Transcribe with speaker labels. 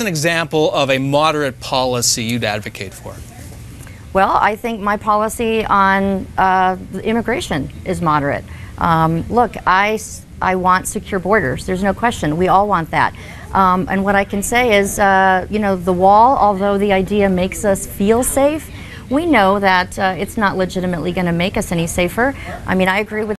Speaker 1: An example of a moderate policy you'd advocate for?
Speaker 2: Well, I think my policy on immigration is moderate. Look, I want secure borders. There's no question. We all want that. And what I can say is, you know, the wall, although the idea makes us feel safe, we know that it's not legitimately going to make us any safer. I mean, I agree with